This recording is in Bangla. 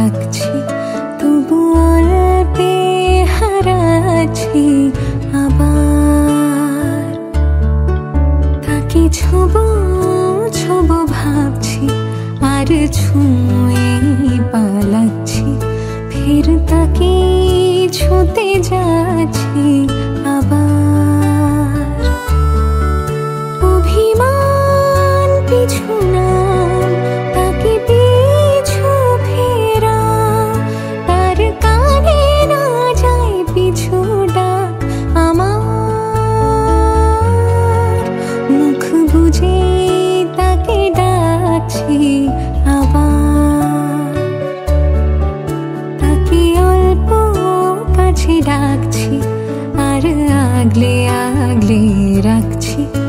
ডাকছি, তবু অল্পে হারাচ্ছি আবার। তাকে ছোবো ছোবো ভাবছি, আর ছুঁয়ে পালাচ্ছি, ফের তাকে ছুঁতে যাচ্ছি আবার। অভিমান পিছু নাম, তাকে পিছু ফেরা, তার কানে না যায় পিছু ডাক আমার। মুখ বুজে তাকে ডাকছি আবার, তাকে অল্প কাছে ডাকছি, আর আগলে আগলে রাখছি।